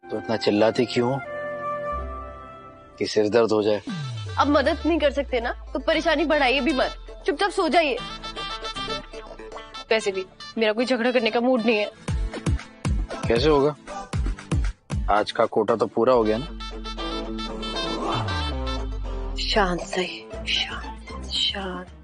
तो इतना चिल्लाती क्यों कि सिर दर्द हो जाए? अब मदद नहीं कर सकते ना, तो परेशानी बढ़ाइए भी मत, चुपचाप सो जाइए। वैसे भी मेरा कोई झगड़ा करने का मूड नहीं है। कैसे होगा? आज का कोटा तो पूरा हो गया ना। शांत सही, शांत शांत।